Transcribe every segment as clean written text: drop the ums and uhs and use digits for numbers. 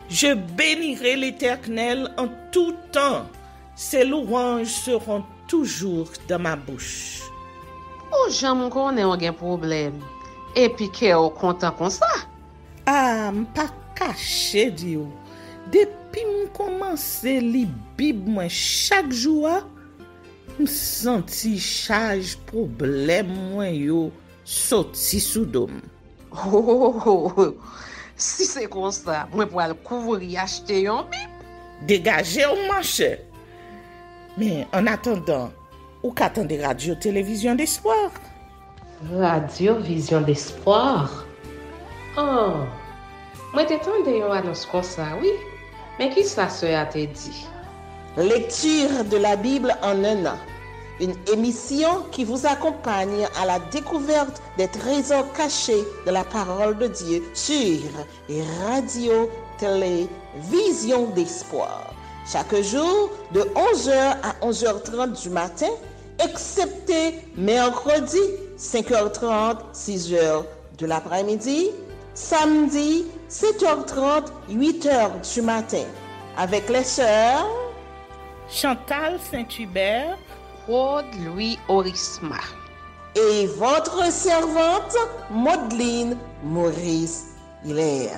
Je bénirai l'Éternel en tout temps. Ses louanges seront toujours dans ma bouche. Oh, j'aime qu'on ait un problème. Et puis qu'elle est content comme ça. Ah, m'pas caché, Dio. Depuis m'commence li Bible moi chaque jour, m'senti charge problème moi yo sorti sous dôme. Oh, si c'est comme ça, moi pour aller couvrir acheter un Bible. Dégagez au marché. Mais en attendant, ou qu'attendez radio-télévision d'espoir? Radio Vision d'Espoir. Oh, moi t'attendais une annonce comme ça, oui. Mais qui ça a te dit? Lecture de la Bible en un an. Une émission qui vous accompagne à la découverte des trésors cachés de la parole de Dieu sur Radio Télévision d'Espoir. Chaque jour de 11h à 11h30 du matin, excepté mercredi 5h30, 6h de l'après-midi, samedi 7h30, 8h du matin, avec les sœurs Chantal Saint-Hubert, Claude Louis Orisma et votre servante Maudeline Maurice Hilaire.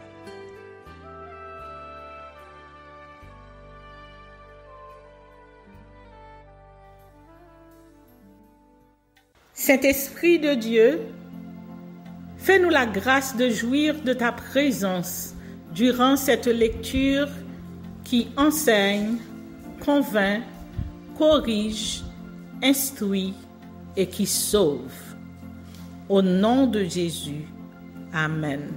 Saint-Esprit de Dieu, fais-nous la grâce de jouir de ta présence durant cette lecture qui enseigne, convainc, corrige, instruit et qui sauve. Au nom de Jésus. Amen.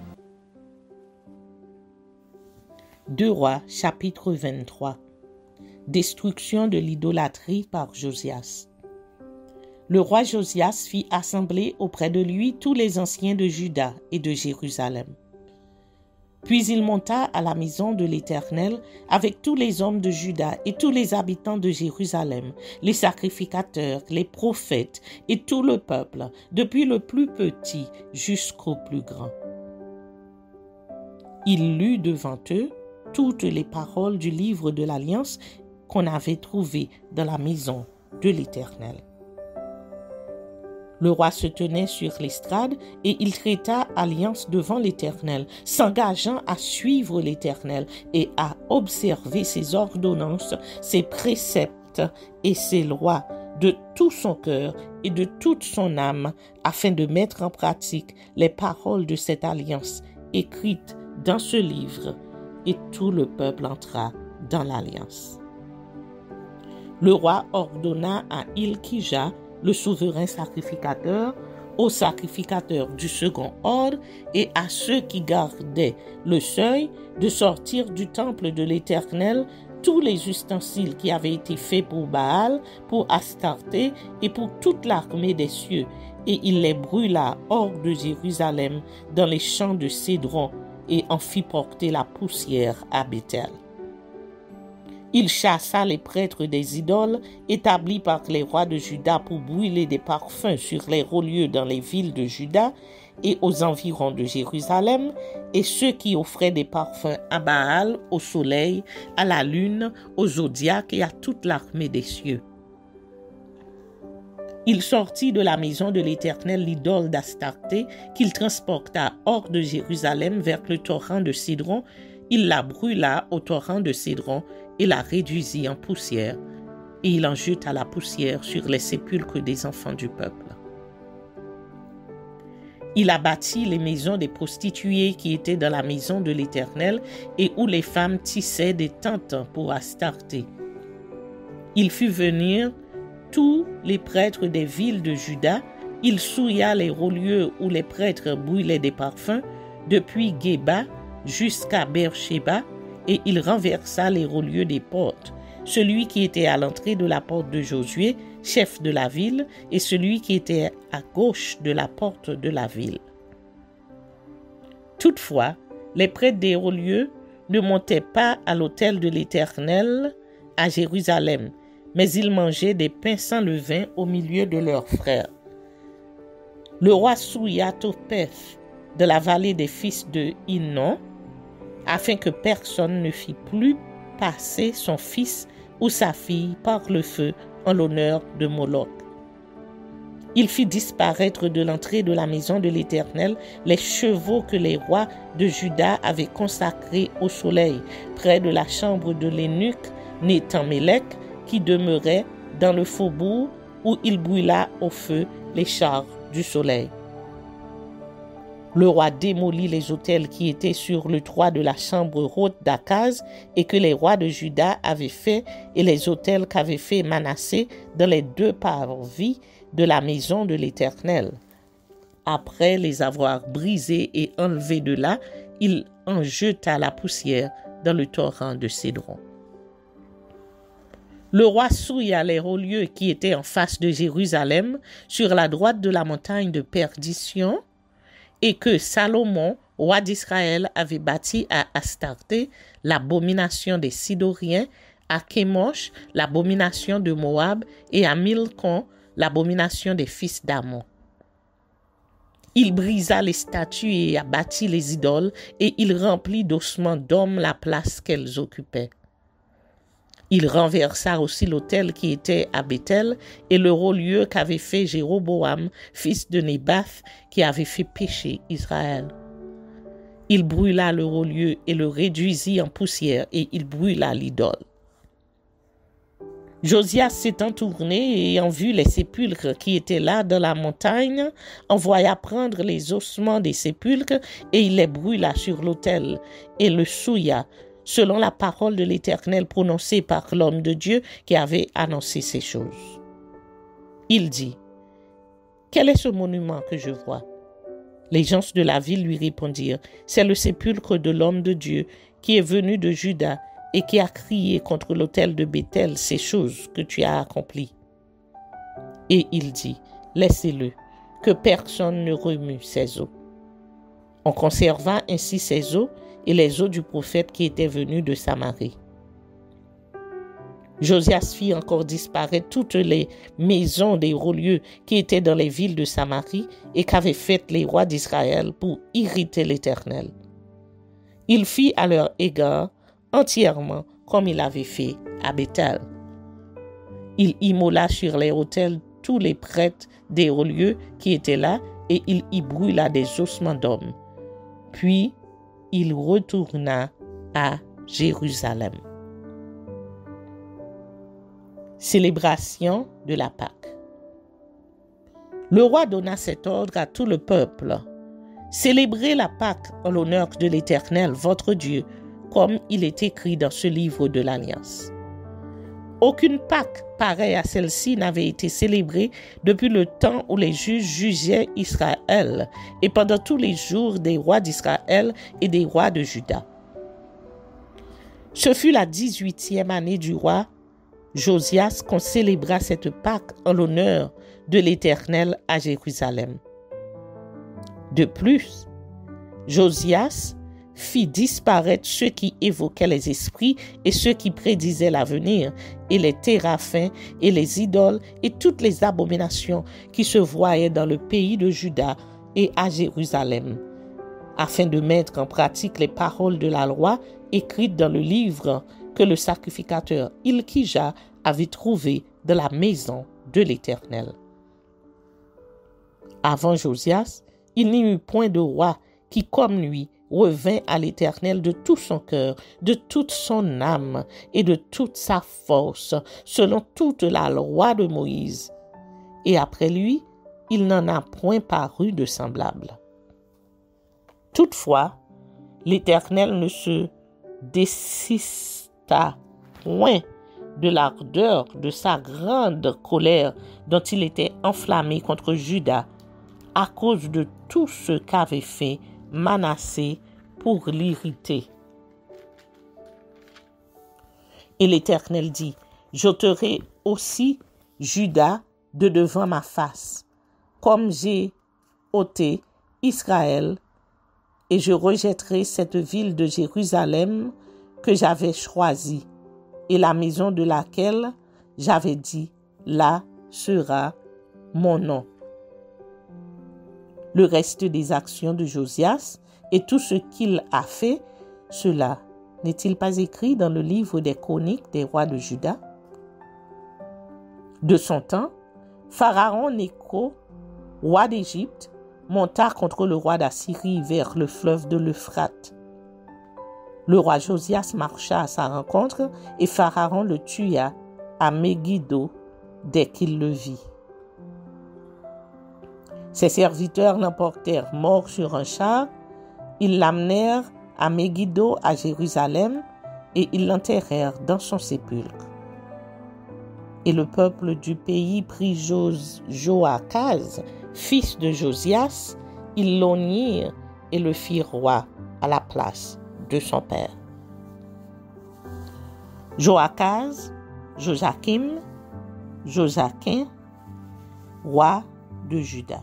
2 Rois, chapitre 23. Destruction de l'idolâtrie par Josias. Le roi Josias fit assembler auprès de lui tous les anciens de Juda et de Jérusalem. Puis il monta à la maison de l'Éternel avec tous les hommes de Juda et tous les habitants de Jérusalem, les sacrificateurs, les prophètes et tout le peuple, depuis le plus petit jusqu'au plus grand. Il lut devant eux toutes les paroles du livre de l'Alliance qu'on avait trouvé dans la maison de l'Éternel. Le roi se tenait sur l'estrade et il traita alliance devant l'Éternel, s'engageant à suivre l'Éternel et à observer ses ordonnances, ses préceptes et ses lois de tout son cœur et de toute son âme, afin de mettre en pratique les paroles de cette alliance écrites dans ce livre. Et tout le peuple entra dans l'alliance. Le roi ordonna à Hilkija, le souverain sacrificateur, aux sacrificateurs du second ordre et à ceux qui gardaient le seuil de sortir du temple de l'Éternel tous les ustensiles qui avaient été faits pour Baal, pour Astarté et pour toute l'armée des cieux, et il les brûla hors de Jérusalem dans les champs de Cédron et en fit porter la poussière à Béthel. Il chassa les prêtres des idoles établis par les rois de Juda pour brûler des parfums sur les hauts lieux dans les villes de Juda et aux environs de Jérusalem, et ceux qui offraient des parfums à Baal, au soleil, à la lune, au zodiaque et à toute l'armée des cieux. Il sortit de la maison de l'Éternel l'idole d'Astarté, qu'il transporta hors de Jérusalem vers le torrent de Cédron. Il la brûla au torrent de Cédron et la réduisit en poussière, et il en jeta la poussière sur les sépulcres des enfants du peuple. Il abattit les maisons des prostituées qui étaient dans la maison de l'Éternel et où les femmes tissaient des tentes pour Astarté. Il fit venir tous les prêtres des villes de Juda, il souilla les hauts lieux où les prêtres brûlaient des parfums, depuis Géba jusqu'à Beersheba, et il renversa les hauts lieux des portes, celui qui était à l'entrée de la porte de Josué, chef de la ville, et celui qui était à gauche de la porte de la ville. Toutefois, les prêtres des hauts lieux ne montaient pas à l'autel de l'Éternel à Jérusalem, mais ils mangeaient des pains sans levain au milieu de leurs frères. Le roi souilla Topheth de la vallée des fils de Hinnom, afin que personne ne fît plus passer son fils ou sa fille par le feu en l'honneur de Moloch. Il fit disparaître de l'entrée de la maison de l'Éternel les chevaux que les rois de Juda avaient consacrés au soleil, près de la chambre de l'eunuque Nétan-Mélec, qui demeurait dans le faubourg où il brûla au feu les chars du soleil. Le roi démolit les autels qui étaient sur le toit de la chambre haute d'Akaz et que les rois de Juda avaient fait, et les autels qu'avait fait Manassé dans les 2 parvis de la maison de l'Éternel. Après les avoir brisés et enlevés de là, il en jeta la poussière dans le torrent de Cédron. Le roi souilla les hauts lieux qui étaient en face de Jérusalem, sur la droite de la montagne de Perdition, et que Salomon, roi d'Israël, avait bâti à Astarté, l'abomination des Sidoniens, à Kémosh, l'abomination de Moab, et à Milcom, l'abomination des fils d'Ammon. Il brisa les statues et abattit les idoles, et il remplit d'ossements d'hommes la place qu'elles occupaient. Il renversa aussi l'autel qui était à Béthel et le haut lieu qu'avait fait Jéroboam, fils de Nébath, qui avait fait pécher Israël. Il brûla le haut lieu et le réduisit en poussière, et il brûla l'idole. Josias s'étant tourné et ayant vu les sépulcres qui étaient là dans la montagne, envoya prendre les ossements des sépulcres et il les brûla sur l'autel et le souilla, selon la parole de l'Éternel prononcée par l'homme de Dieu qui avait annoncé ces choses. Il dit, « Quel est ce monument que je vois ?» Les gens de la ville lui répondirent, « C'est le sépulcre de l'homme de Dieu qui est venu de Juda et qui a crié contre l'autel de Béthel ces choses que tu as accomplies. » Et il dit, « Laissez-le, que personne ne remue ses os. » On conserva ainsi ses os et les os du prophète qui était venu de Samarie. Josias fit encore disparaître toutes les maisons des hauts lieux qui étaient dans les villes de Samarie et qu'avaient faites les rois d'Israël pour irriter l'Éternel. Il fit à leur égard entièrement comme il avait fait à Béthel. Il immola sur les autels tous les prêtres des hauts lieux qui étaient là et il y brûla des ossements d'hommes. Puis il retourna à Jérusalem. Célébration de la Pâque. Le roi donna cet ordre à tout le peuple. Célébrez la Pâque en l'honneur de l'Éternel, votre Dieu, comme il est écrit dans ce livre de l'Alliance. Aucune Pâque pareille à celle-ci n'avait été célébrée depuis le temps où les juges jugeaient Israël et pendant tous les jours des rois d'Israël et des rois de Juda. Ce fut la 18e année du roi Josias qu'on célébra cette Pâque en l'honneur de l'Éternel à Jérusalem. De plus, Josias fit disparaître ceux qui évoquaient les esprits et ceux qui prédisaient l'avenir, et les téraphins et les idoles et toutes les abominations qui se voyaient dans le pays de Juda et à Jérusalem, afin de mettre en pratique les paroles de la loi écrites dans le livre que le sacrificateur Hilkija avait trouvé dans la maison de l'Éternel. Avant Josias, il n'y eut point de roi qui, comme lui, revint à l'Éternel de tout son cœur, de toute son âme et de toute sa force, selon toute la loi de Moïse. Et après lui, il n'en a point paru de semblable. Toutefois, l'Éternel ne se désista point de l'ardeur de sa grande colère dont il était enflammé contre Juda à cause de tout ce qu'avait fait Manassé pour l'irriter. Et l'Éternel dit, j'ôterai aussi Juda de devant ma face, comme j'ai ôté Israël, et je rejetterai cette ville de Jérusalem que j'avais choisie, et la maison de laquelle j'avais dit, là sera mon nom. Le reste des actions de Josias et tout ce qu'il a fait, cela n'est-il pas écrit dans le livre des chroniques des rois de Juda? De son temps, Pharaon Nécho, roi d'Égypte, monta contre le roi d'Assyrie vers le fleuve de l'Euphrate. Le roi Josias marcha à sa rencontre et Pharaon le tua à Megiddo dès qu'il le vit. Ses serviteurs l'emportèrent mort sur un char, ils l'amenèrent à Megiddo à Jérusalem et ils l'enterrèrent dans son sépulcre. Et le peuple du pays prit Joachaz, fils de Josias, ils l'honnirent et le firent roi à la place de son père. Joachaz, Joachim, Joachim, roi de Juda.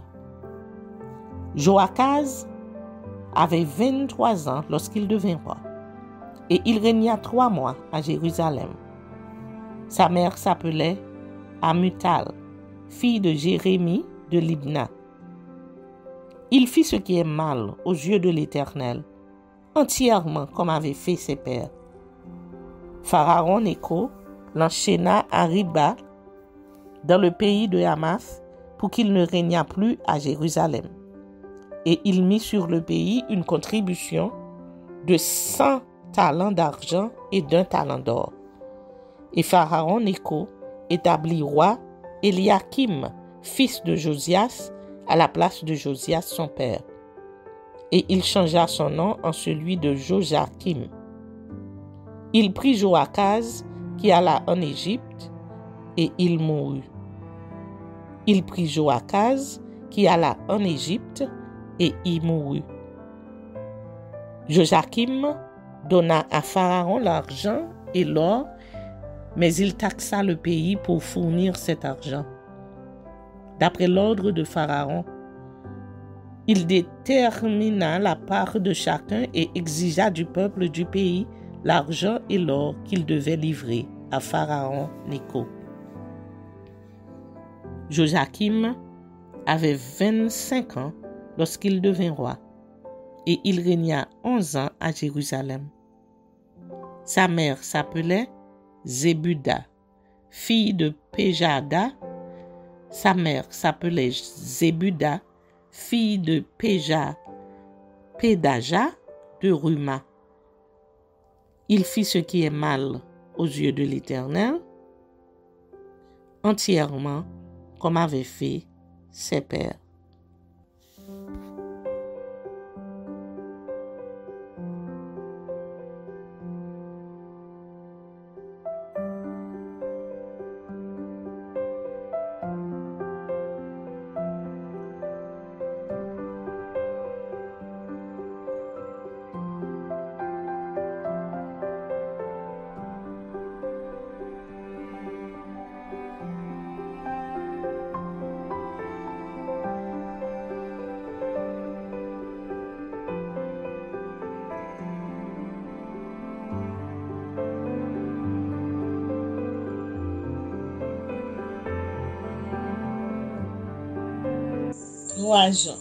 Joachaz avait 23 ans lorsqu'il devint roi, et il régna 3 mois à Jérusalem. Sa mère s'appelait Amutal, fille de Jérémie de Libna. Il fit ce qui est mal aux yeux de l'Éternel, entièrement comme avaient fait ses pères. Pharaon Nécho l'enchaîna à Riba, dans le pays de Hamath, pour qu'il ne régnât plus à Jérusalem. Et il mit sur le pays une contribution de 100 talents d'argent et d'1 talent d'or. Et Pharaon Nécho établit roi Eliakim, fils de Josias, à la place de Josias son père. Et il changea son nom en celui de Joachim. Il prit Joachaz, qui alla en Égypte, et il mourut. Il prit Joachaz, qui alla en Égypte, et y mourut. Joachim donna à Pharaon l'argent et l'or, mais il taxa le pays pour fournir cet argent. D'après l'ordre de Pharaon, il détermina la part de chacun et exigea du peuple du pays l'argent et l'or qu'il devait livrer à Pharaon Nécho. Joachim avait 25 ans lorsqu'il devint roi, et il régna 11 ans à Jérusalem. Sa mère s'appelait Zébuda, fille de Péjada. Sa mère s'appelait Zébuda, fille de Pédaja de Ruma. Il fit ce qui est mal aux yeux de l'Éternel, entièrement comme avaient fait ses pères. Jean.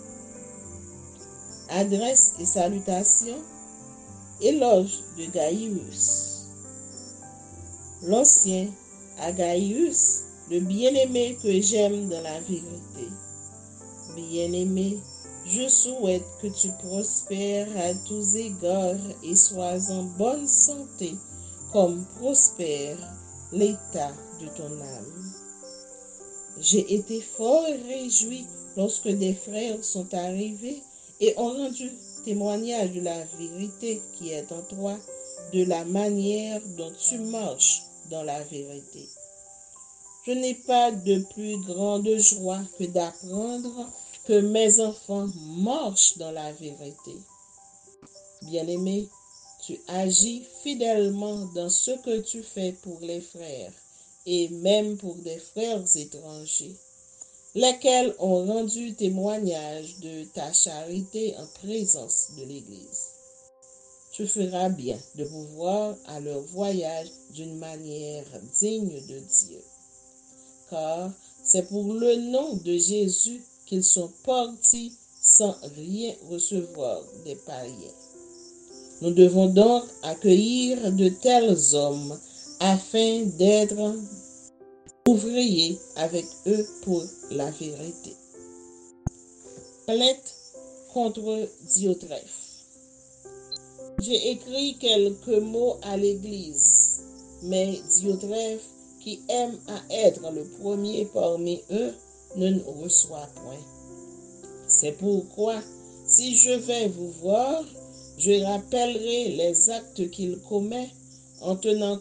Adresse et salutations. Éloge de Gaius. L'ancien à Gaius, le bien-aimé que j'aime dans la vérité. Bien-aimé, je souhaite que tu prospères à tous égards et sois en bonne santé, comme prospère l'état de ton âme. J'ai été fort réjoui lorsque des frères sont arrivés et ont rendu témoignage de la vérité qui est en toi, de la manière dont tu marches dans la vérité. Je n'ai pas de plus grande joie que d'apprendre que mes enfants marchent dans la vérité. Bien-aimé, tu agis fidèlement dans ce que tu fais pour les frères et même pour des frères étrangers, lesquels ont rendu témoignage de ta charité en présence de l'Église. Tu feras bien de pouvoir à leur voyage d'une manière digne de Dieu, car c'est pour le nom de Jésus qu'ils sont partis sans rien recevoir des païens. Nous devons donc accueillir de tels hommes afin d'être ouvriers avec eux pour la vérité. Plainte contre Diotrephe. J'ai écrit quelques mots à l'Église, mais Diotrephe, qui aime à être le premier parmi eux, ne nous reçoit point. C'est pourquoi, si je vais vous voir, je rappellerai les actes qu'il commet en tenant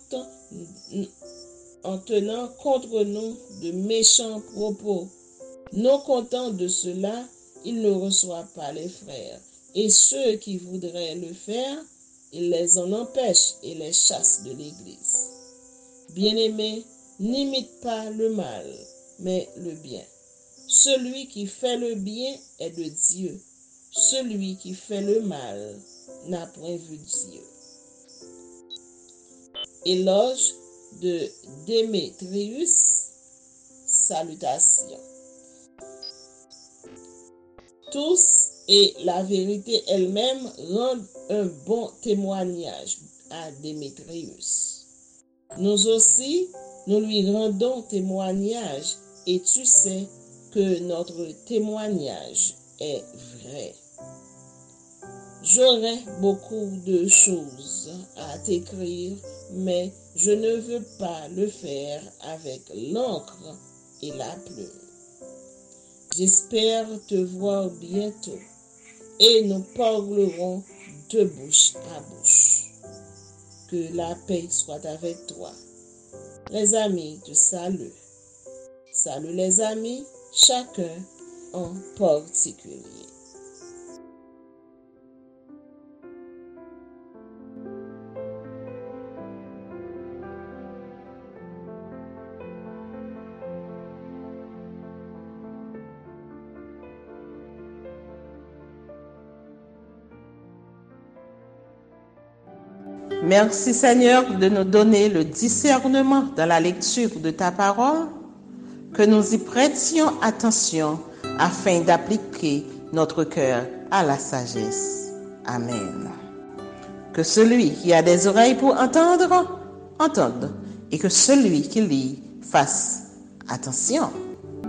contre nous de méchants propos. Non content de cela, il ne reçoit pas les frères, et ceux qui voudraient le faire, il les en empêche et les chasse de l'Église. Bien-aimés, n'imite pas le mal, mais le bien. Celui qui fait le bien est de Dieu. Celui qui fait le mal n'a point vu Dieu. Éloge de Démétrius. Salutations. Tous et la vérité elle-même rendent un bon témoignage à Démétrius. Nous aussi, nous lui rendons témoignage et tu sais que notre témoignage est vrai. J'aurais beaucoup de choses à t'écrire, mais je ne veux pas le faire avec l'encre et la plume. J'espère te voir bientôt et nous parlerons de bouche à bouche. Que la paix soit avec toi. Les amis te saluent. Salut les amis, chacun en particulier. Merci Seigneur de nous donner le discernement dans la lecture de ta parole, que nous y prêtions attention afin d'appliquer notre cœur à la sagesse. Amen. Que celui qui a des oreilles pour entendre, entende, et que celui qui lit fasse attention.